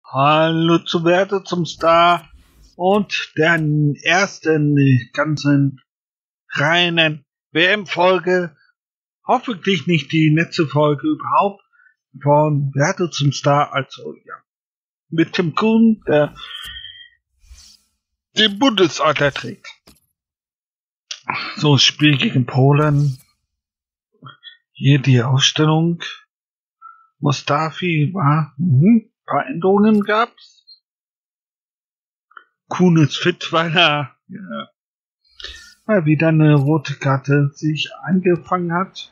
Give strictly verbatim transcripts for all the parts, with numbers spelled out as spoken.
Hallo zu Werte zum Star und der ersten ganzen reinen W M-Folge, hoffentlich nicht die letzte Folge überhaupt, von Werte zum Star, also ja, mit Tim Kuhn, der den Bundesalter trägt. So, Spiel gegen Polen, hier die Ausstellung, Mustafi war, mhm. Ein paar Änderungen gab's. Kuhn ist fit, weil er ja, mal wieder eine rote Karte sich eingefangen hat.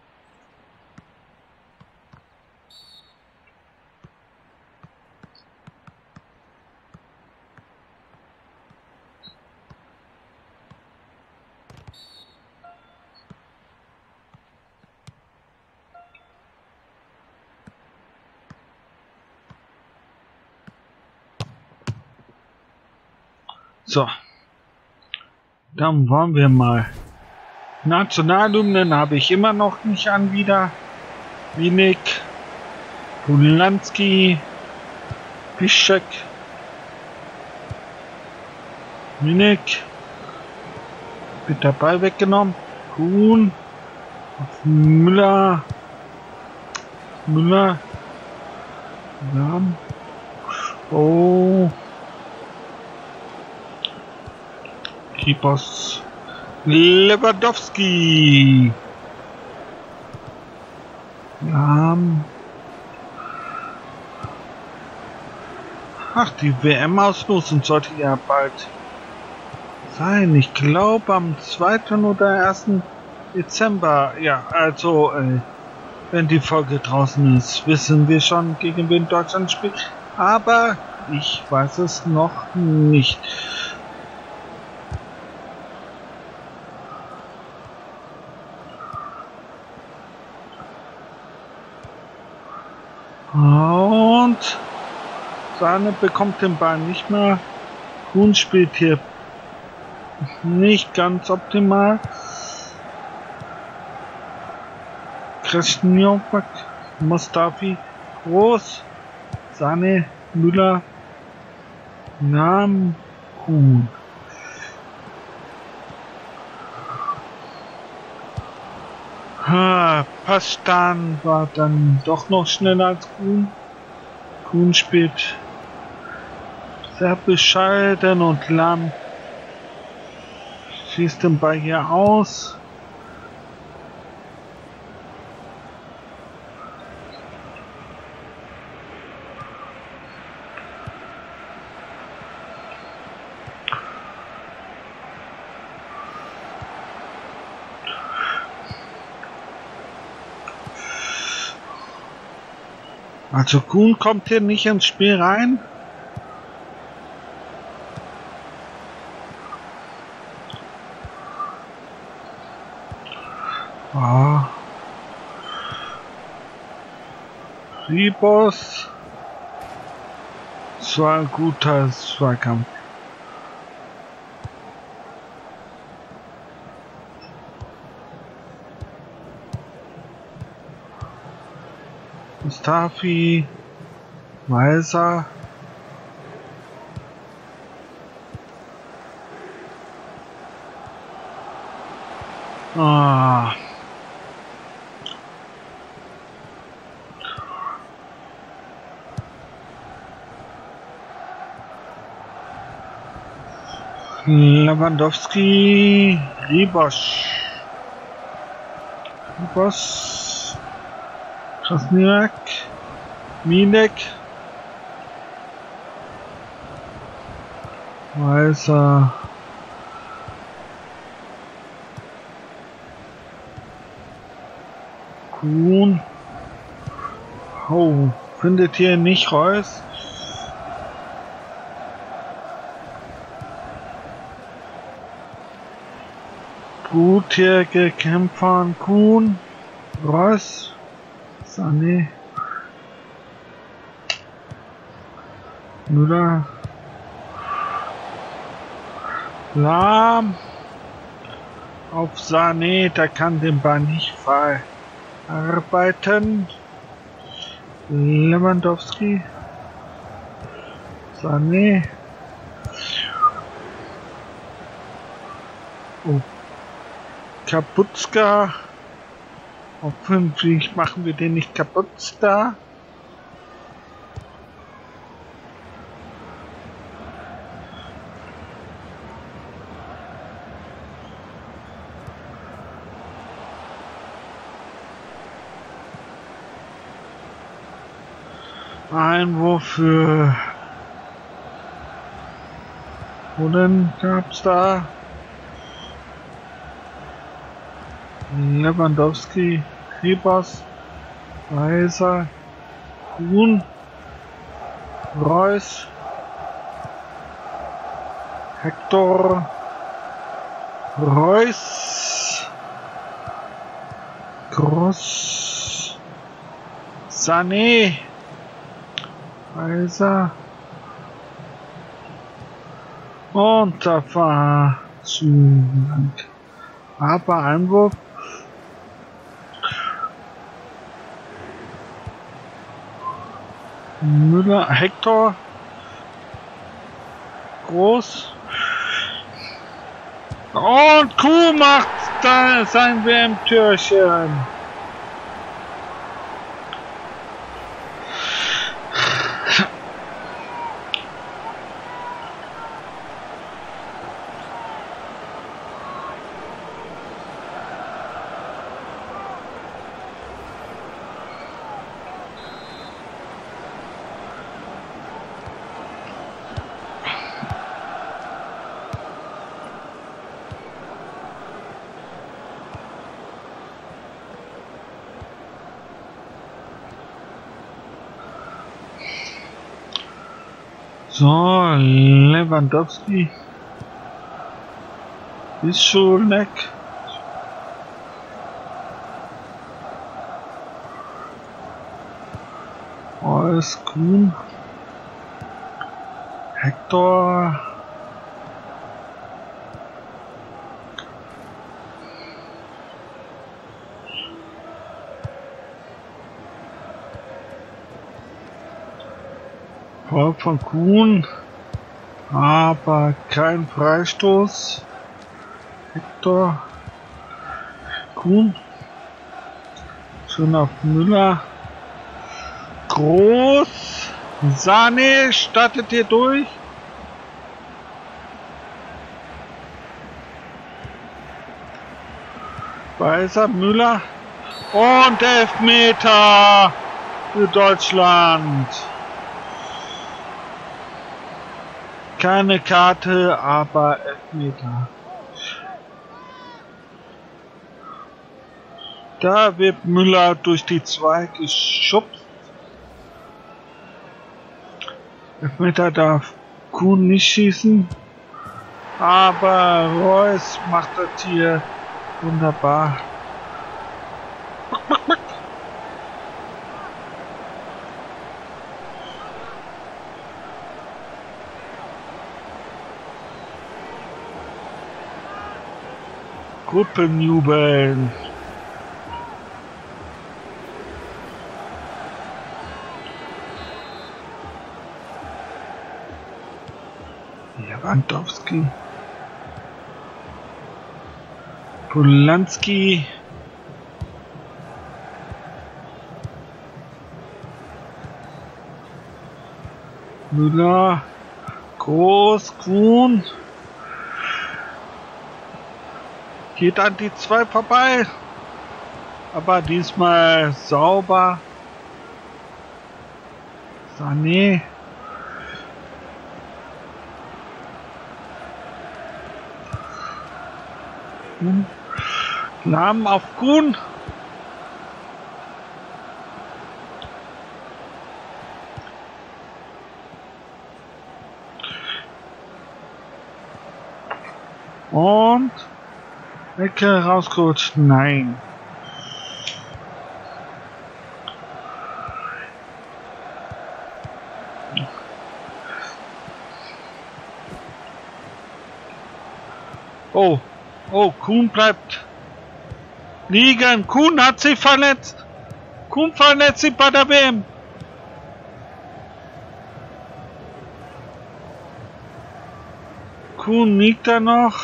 So, dann wollen wir mal. Nationalhymnen habe ich immer noch nicht an wieder. Winik, Pulanski, Piszczek, Winik, wird dabei weggenommen. Kuhn, auf Müller, Müller, ja. Oh. Keepers Lewandowski. Ja. Ach, die W M-Auslosung sollte ja bald sein. Ich glaube am zweiten oder ersten Dezember. Ja, also, äh, wenn die Folge draußen ist, wissen wir schon, gegen wen Deutschland spielt. Aber ich weiß es noch nicht. Und Sahne bekommt den Ball nicht mehr. Kuhn spielt hier nicht ganz optimal. Krasniok, Mustafi, Groß, Sahne, Müller, Nahm, Kuhn. Ha, Pastan war dann doch noch schneller als Kuhn. Kuhn spielt sehr bescheiden und Lahm schießt den Ball hier aus. Also Kuhn kommt hier nicht ins Spiel rein. Ah. Ribos. Das war ein guter Zweikampf. Mustafi, Weiser, ah. Lewandowski, Ribos, Ribos, Krasniak, Minek, Weiser, Kuhn, oh, findet hier nicht Reus. Gut hier gekämpft von Kuhn, Reus, Sané, Müller, Lahm, auf Sané, der kann den Ball nicht verarbeiten. Lewandowski, Sané. Oh. Kapuzka. Hoffentlich machen wir den nicht kaputt da. Einwurf für... Wo denn gab's da? Lewandowski, Ribas, Weiser, Kuhn, Reus, Hector, Reus, Gross, Sané, Weiser und da war zu lang. Aber Einwurf. Müller, Hector, Groß und Kuh macht da sein W M-Türchen. So, Lewandowski, Bischolek, Reus, Kuhn, Hector, Paul von Kuhn, aber kein Freistoß. Hector, Kuhn, schon auf Müller, Groß, Sané startet hier durch. Weiser, Müller und Elfmeter für Deutschland. Keine Karte, aber Elfmeter. Da wird Müller durch die zwei geschubst. Elfmeter darf Kuhn nicht schießen, aber Reus macht das hier wunderbar. Gruppenjubeln. Lewandowski, Polanski, Müller, Groß, Kuhn, geht an die zwei vorbei, aber diesmal sauber. Sané, Lahm auf Kuhn. Und Ecke rausgerutscht. Nein. Oh. Oh, Kuhn bleibt liegen. Kuhn hat sich verletzt. Kuhn verletzt sich bei der W M. Kuhn liegt da noch.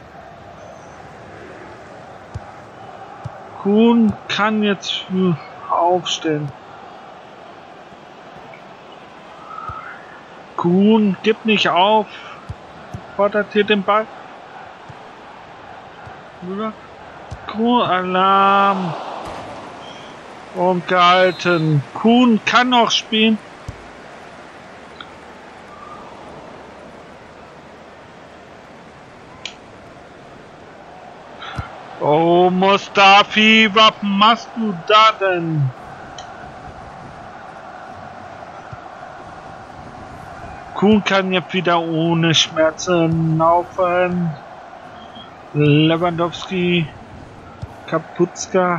Kuhn kann jetzt aufstehen. Kuhn gibt nicht auf. Fordert hier den Ball. Kuhn, Alarm. Und gehalten. Kuhn kann noch spielen. Oh, Mustafi, was machst du da denn? Kuhn kann jetzt wieder ohne Schmerzen laufen. Lewandowski, Kapuzka.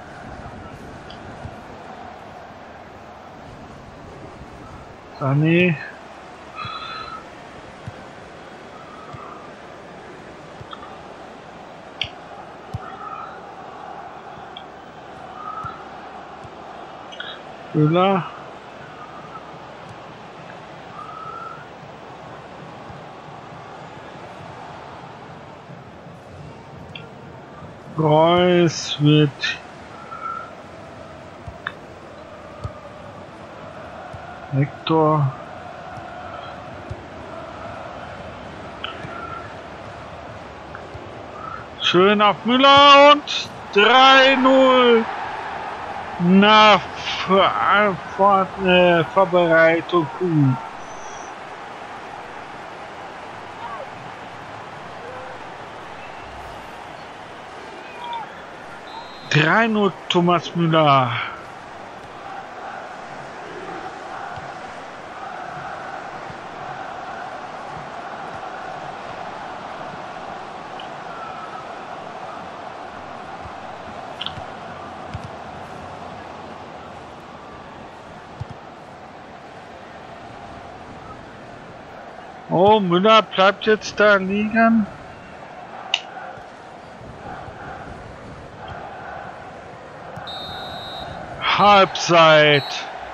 Sané. Müller. Reus wird Hector. Schön auf Müller und drei null nach Vor Vor äh, Vorbereitung. drei null Thomas Müller. Oh, Müller bleibt jetzt da liegen. Halbzeit.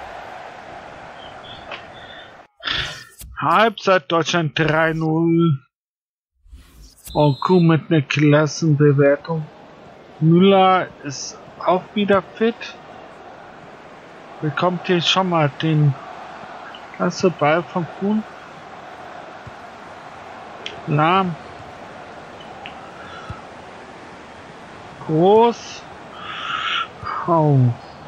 Halbzeit Deutschland drei null. Und Kuh mit einer Klassenbewertung. Müller ist auch wieder fit. Bekommt hier schon mal den klasse Ball von Kuhn. Lahm. Groß. Oh.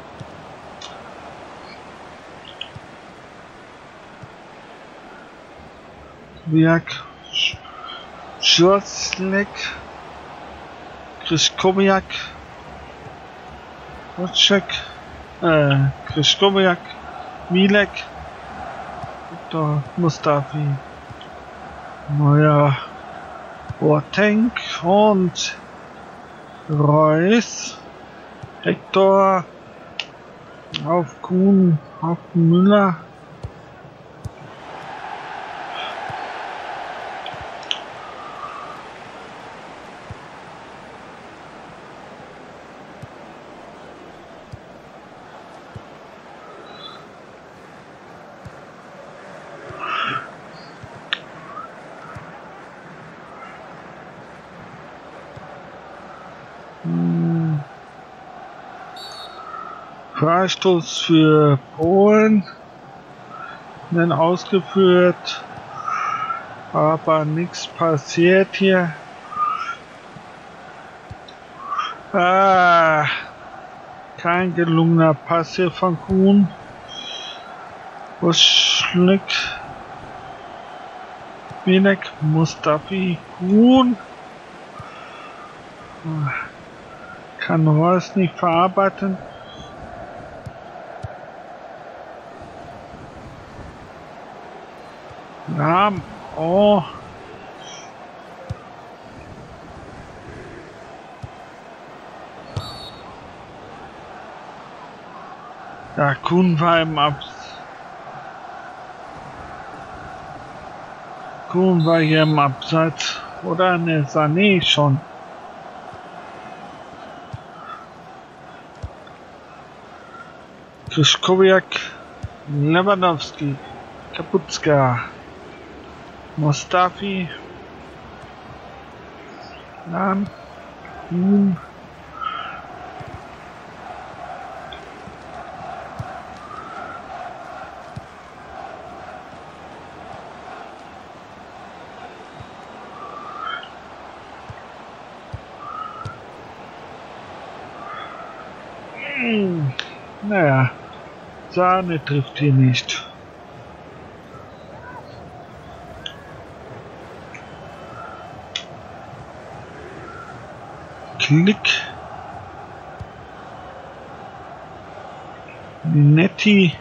Wiak. Schurslek. Kryskowiak. Wojciech. Äh, Kryskowiak. Milek. Viktor Mustafi. Neuer Boateng und Reus. Hector auf Kuhn, auf Müller. Freistoß für Polen, dann ausgeführt, aber nichts passiert hier. Ah, kein gelungener Pass hier von Kuhn. Buschlick, Milek, Mustafi, Kuhn. Kann Reus nicht verarbeiten. Ja, oh. Ja, Kuhn war im Abs. Kuhn war hier im Abseits. Oder ne, Sané schon. Kryskowiak, Lewandowski, Kapuzka, Mustafi, Lahm. Kuhn. Hm. Naja, Sahne trifft hier nicht. Klick. Netti.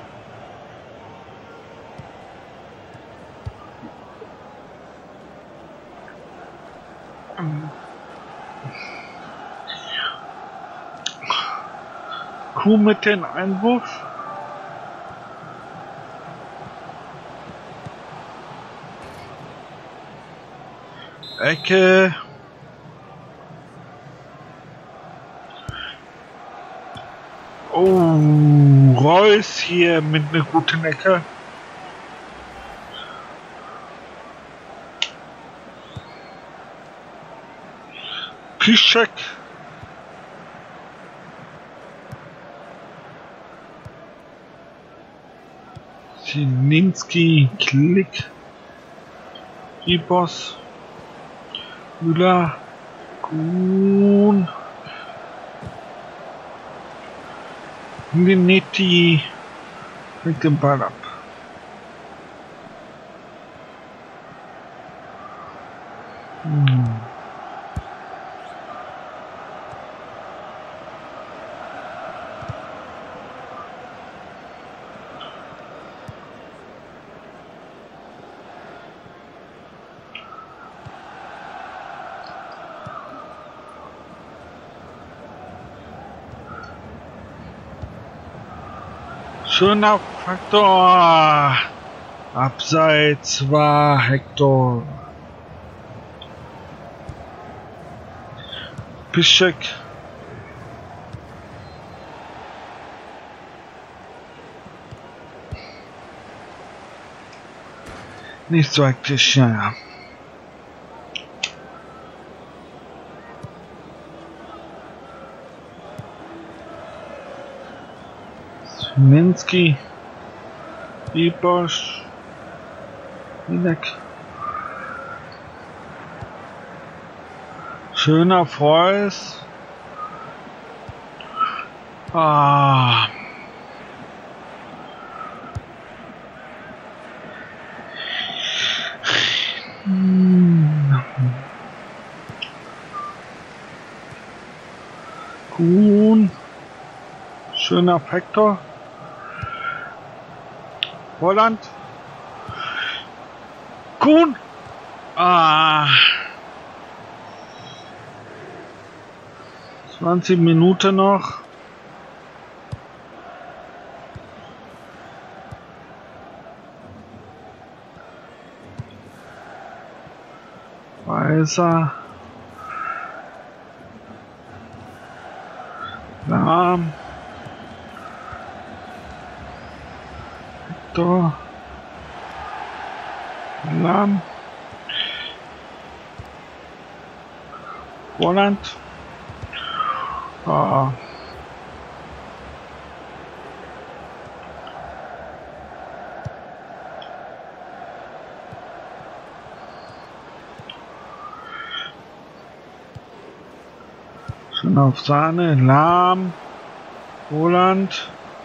Kuh mit den Einwurf. Ecke. Oh, Reus hier mit einer guten Ecke. Piszczek. Zielinski, Klick. Ribos. Müller. Kuhn. Netti mit dem Ball ab. Hm. Schöner Faktor. Abseits war Hector. Piszczek. Nicht so hektisch, ja. Minsky, Ribos, Minek. Schöner Freus. Ah. Hm. Kuhn. Schöner Faktor. Holland. Kuhn. Ah. zwanzig Minuten noch. Weißer. Lahm. Hector. Lahm. Holland. Ah. Schon auf Sahne, Lahm, Holland.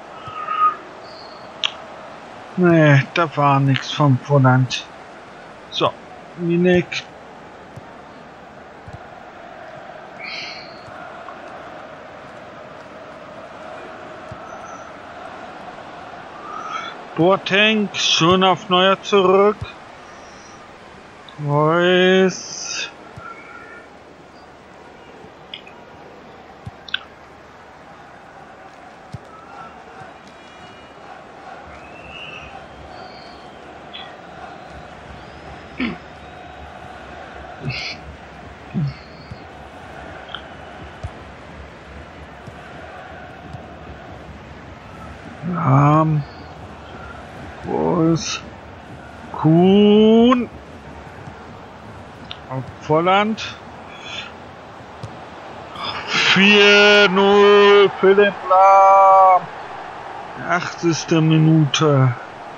Nee, da war nichts vom Holland. So, Minek. Boateng, schön auf Neuer zurück. Reus. Lahm. Reus. Kuhn. Auf Volland. vier null Philipp Lahm. achtzigste Minute.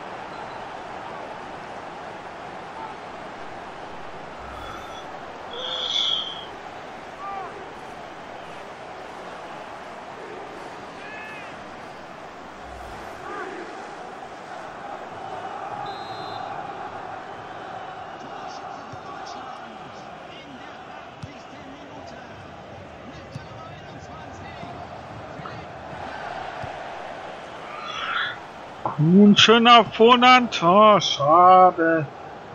Ein schöner Vorhand. Oh, schade.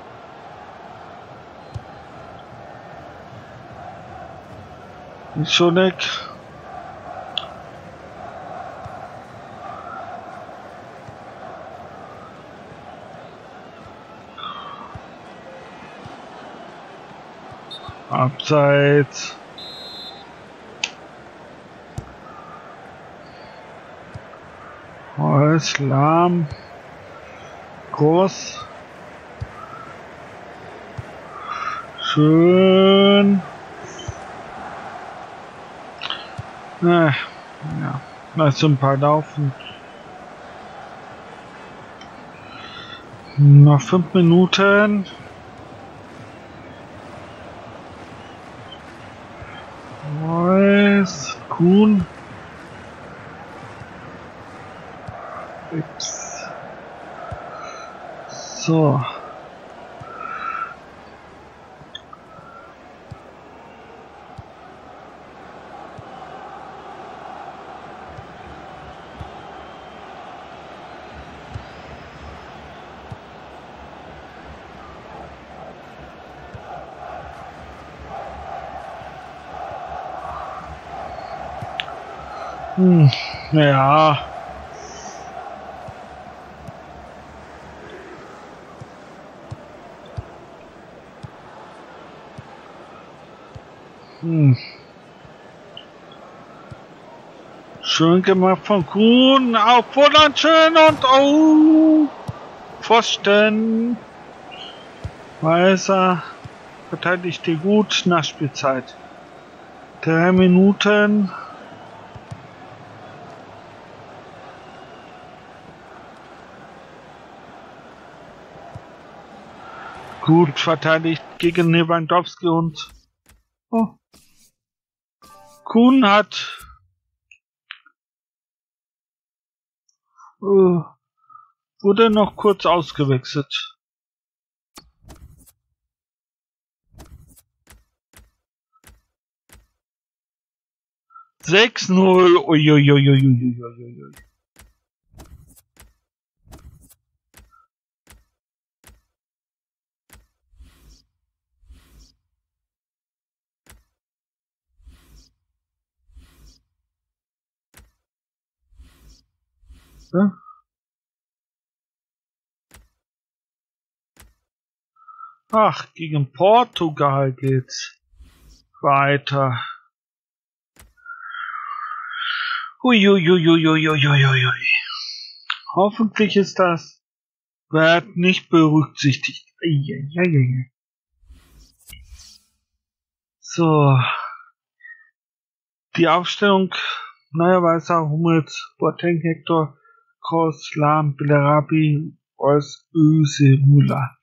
Ist schon weg. Abseits. Reus, Lahm, groß, schön, äh, ja, lass ein paar laufen, noch fünf Minuten, Reus, Kuhn. So. Hm, ja. Hm. Schön gemacht von Kuhn, auf Vorland schön und oh, Pfosten. Weißer verteidigte gut, Nachspielzeit. Drei Minuten. Gut verteidigt gegen Lewandowski und oh. Kuhn hat äh, wurde noch kurz ausgewechselt. sechs null. Uiuiuiuiuiuiui. Ja? Ach, gegen Portugal geht's weiter. Uiuiuiuiuiuiui. Hoffentlich ist das Wert nicht berücksichtigt. So. Die Aufstellung, naja, Weißer, Hummels, Boateng, Hector, Kroos, Lahm, Bellarabi, Reus, Öse, Müller.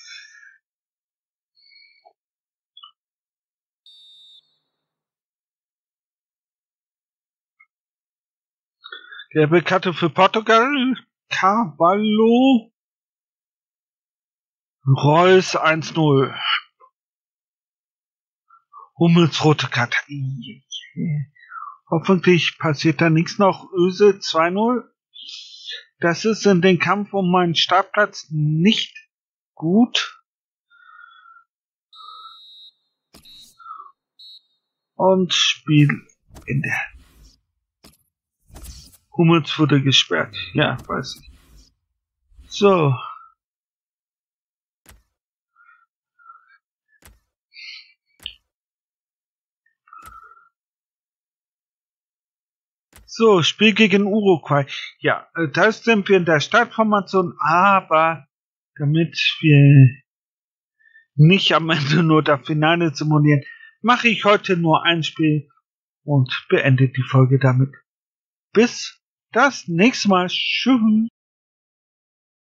Gelbe Karte für Portugal, Carvalho, Reus eins null. Hummels rote Karte. Hoffentlich passiert da nichts noch. Öse zwei null. Das ist in den Kampf um meinen Startplatz nicht gut. Und Spiel in der Hummels wurde gesperrt. Ja, weiß ich. So. So, Spiel gegen Uruguay. Ja, da sind wir in der Startformation, aber damit wir nicht am Ende nur das Finale simulieren, mache ich heute nur ein Spiel und beende die Folge damit. Bis das nächste Mal. Tschüss.